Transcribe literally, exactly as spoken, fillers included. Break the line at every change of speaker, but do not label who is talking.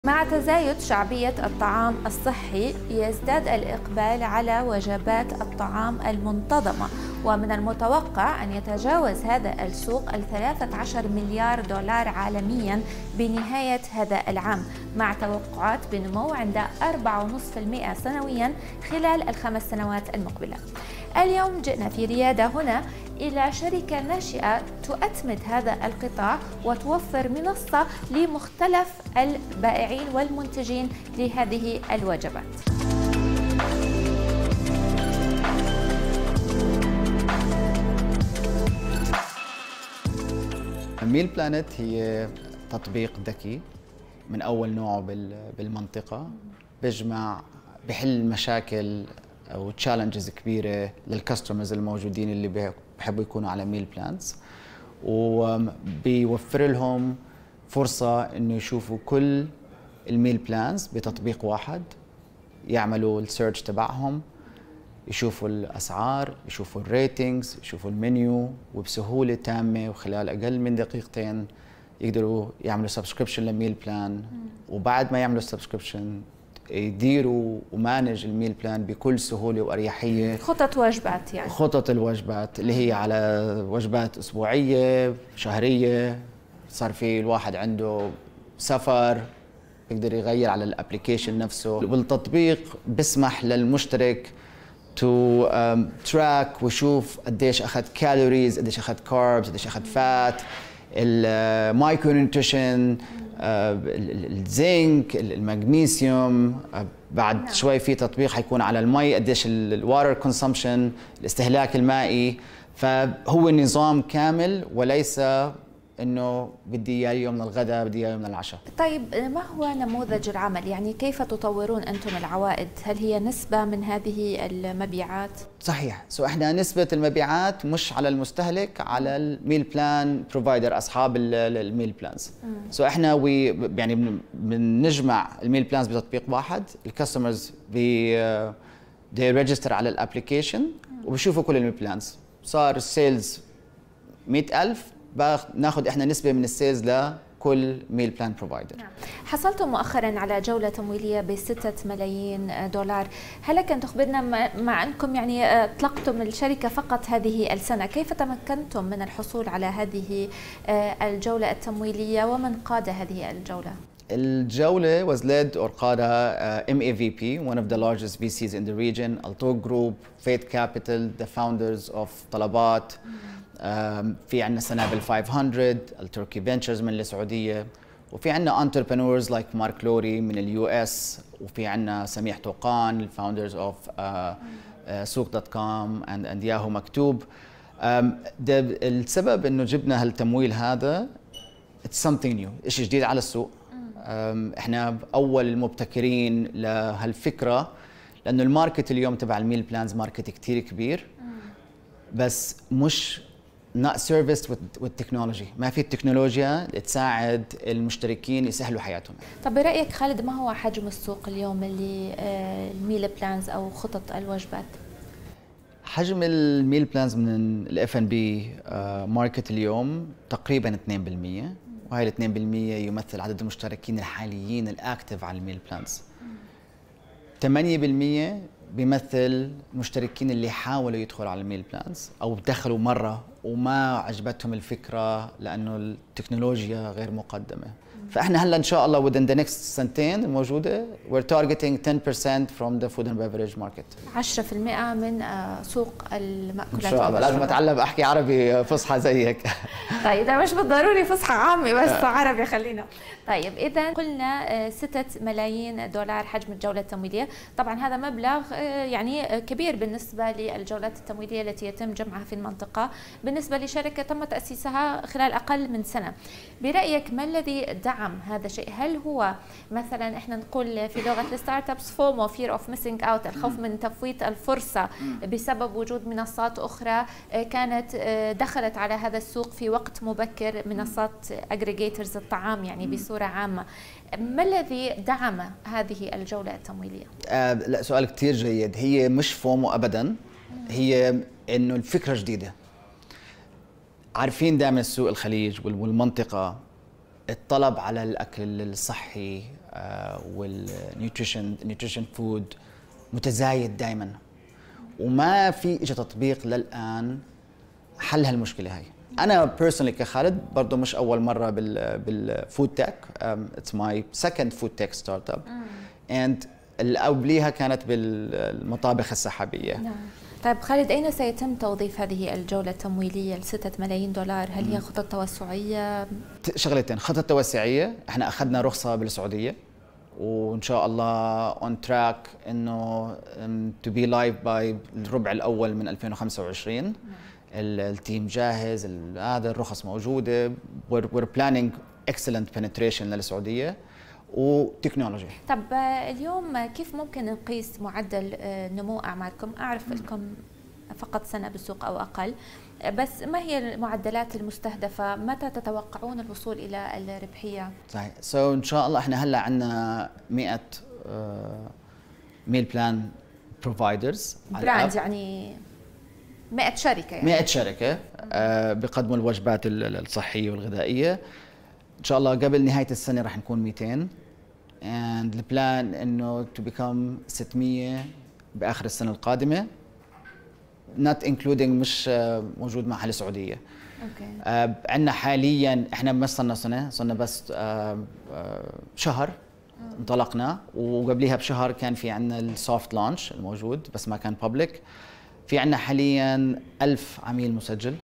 مع تزايد شعبية الطعام الصحي يزداد الإقبال على وجبات الطعام المنتظمة، ومن المتوقع أن يتجاوز هذا السوق الثلاثة عشر مليار دولار عالميا بنهاية هذا العام، مع توقعات بنمو عند أربعة فاصلة خمسة بالمئة سنويا خلال الخمس سنوات المقبلة. اليوم جئنا في ريادة هنا إلى شركة ناشئة تؤتمت هذا القطاع وتوفر منصة لمختلف البائعين والمنتجين لهذه الوجبات.
ميل بلانت هي تطبيق ذكي من أول نوعه بالمنطقة، بيجمع بحل مشاكل أو تشالنجز كبيرة للكاستمرز الموجودين اللي بحبوا يكونوا على ميل بلانز، وبيوفر لهم فرصة إنه يشوفوا كل الميل بلانز بتطبيق واحد، يعملوا السيرش تبعهم، يشوفوا الأسعار، يشوفوا الريتنجز، يشوفوا المنيو، وبسهولة تامة وخلال أقل من دقيقتين يقدروا يعملوا سبسكريبشن لميل بلان، وبعد ما يعملوا سبسكريبشن يديروا ومانج الميل بلان بكل سهولة وأريحية.
خطط وجبات يعني
خطط الوجبات اللي هي على وجبات أسبوعية، شهرية، صار في الواحد عنده سفر يقدر يغير على الابليكيشن نفسه، والتطبيق بيسمح للمشترك تو تراك ويشوف قديش أخذ كالوريز، قديش أخذ كاربز، قديش أخذ فات، المايكرو نيوتريشن، الزنك، المغنيسيوم. بعد نعم. شوي في تطبيق حيكون على المي، قديش الواتر كونسومشن، الاستهلاك المائي. فهو نظام كامل وليس انه بدي اياه اليوم من الغداء، بدي اياه من العشاء.
طيب ما هو نموذج العمل؟ يعني كيف تطورون انتم العوائد؟ هل هي نسبة من هذه المبيعات؟
صحيح، سو احنا نسبة المبيعات مش على المستهلك، على الميل بلان بروفايدر، اصحاب الميل بلانز. سو احنا وي يعني بنجمع الميل بلانز بتطبيق واحد، الكاستمرز بي دي ريجستر على الابلكيشن وبشوفوا كل الميل بلانز. صار السيلز مئة ألف، ناخذ احنا نسبه من السيلز لكل ميل بلان بروفايدر.
نعم. حصلتم مؤخرا على جوله تمويليه بستة ملايين دولار، هل لك ان تخبرنا مع انكم يعني اطلقتم الشركه فقط هذه السنه، كيف تمكنتم من الحصول على هذه الجوله التمويليه ومن قاد هذه الجوله؟
الجولة was led or قادها uh, M A V P, one of the largest V Cs in the region, Altor Group, Faith Capital, the founders of طلبات. um, في عندنا سنابل خمسمئة، التركي فينتشرز من السعودية، وفي عندنا entrepreneurs like مارك لوري من اليو اس، وفي عندنا سميح طوقان الفاوندرز اوف سوق دوت كوم and and ياهو مكتوب. um, السبب انه جبنا هالتمويل هذا it's something new، شيء جديد على السوق. احنا اول المبتكرين لهالفكره، لانه الماركت اليوم تبع الميل بلانز ماركت كثير كبير، بس مش not serviced with technology، ما في التكنولوجيا اللي تساعد المشتركين يسهلوا حياتهم.
طب برايك خالد، ما هو حجم السوق اليوم اللي الميل بلانز او خطط الوجبات؟
حجم الميل بلانز من الاف ان بي ماركت اليوم تقريبا اثنين بالمئة، وهي ال اثنين بالمئة يمثل عدد المشتركين الحاليين الاكتف على الميل بلانز. ثمانية بالمئة بيمثل المشتركين اللي حاولوا يدخلوا على الميل بلانز او دخلوا مره وما عجبتهم الفكره لانه التكنولوجيا غير مقدمه. فاحنا هلا ان شاء الله within the next سنتين الموجوده we're targeting ten percent from the food and beverage market.
عشرة بالمئة من سوق المأكولات.
ان شاء الله لازم اتعلم احكي عربي فصحى زيك.
طيب ده مش بالضروري فصحى عامي، بس عربي خلينا. طيب اذا قلنا ستة ملايين دولار حجم الجوله التمويليه، طبعا هذا مبلغ يعني كبير بالنسبه للجولات التمويليه التي يتم جمعها في المنطقه، بالنسبه لشركه تم تاسيسها خلال اقل من سنه. برايك ما الذي دعم هذا الشيء؟ هل هو مثلا احنا نقول في لغه الستارت ابس فومو، فير اوف ميسنج اوت، الخوف من تفويت الفرصه بسبب وجود منصات اخرى كانت دخلت على هذا السوق في وقت مبكر، منصات اجريجيترز الطعام يعني بصوره عامه، ما الذي دعم هذه الجوله التمويليه؟ آه
لا، سؤال كثير جيد. هي مش فومو ابدا، هي انه الفكره جديده. عارفين دائما السوق الخليج والمنطقه الطلب على الاكل الصحي والنيوتريشن نيوتريشن فود متزايد دائما، وما في اجى تطبيق للان حل هالمشكله هاي. انا بيرسونلي كخالد برضه مش اول مره بال بالفود تك، اتس ماي سكند فود تك ستارت اب، اند اللي قبليها كانت بالمطابخ السحابيه.
نعم. طيب خالد، أين سيتم توظيف هذه الجولة التمويلية لستة ملايين دولار؟ هل هي خطط توسعية؟
شغلتين، خطط توسعية، احنا أخذنا رخصة بالسعودية وإن شاء الله اون تراك إنه تو بي لايف باي الربع الأول من ألفين وخمسة وعشرين. التيم جاهز، هذا الرخص موجودة، we're planning excellent penetration للسعودية وتكنولوجيا.
طب اليوم كيف ممكن نقيس معدل نمو أعمالكم؟ أعرف لكم فقط سنة بالسوق أو أقل، بس ما هي المعدلات المستهدفة؟ متى تتوقعون الوصول إلى الربحية؟
صحيح. سو so إن شاء الله إحنا هلا عندنا مئة ميل بلان بروفايدرز،
براند يعني مئة شركة، يعني
مئة شركة uh, بيقدموا الوجبات الصحية والغذائية. إن شاء الله قبل نهاية السنة راح نكون مئتين، and the plan إنه to become ستمية بآخر السنة القادمة، not including مش موجود معها السعودية.
اوكي.
آه عندنا حاليا احنا ما صرنا سنة، صرنا بس آه آه شهر انطلقنا، وقبليها بشهر كان في عندنا السوفت لانش الموجود بس ما كان بابليك. في عندنا حاليا ألف عميل مسجل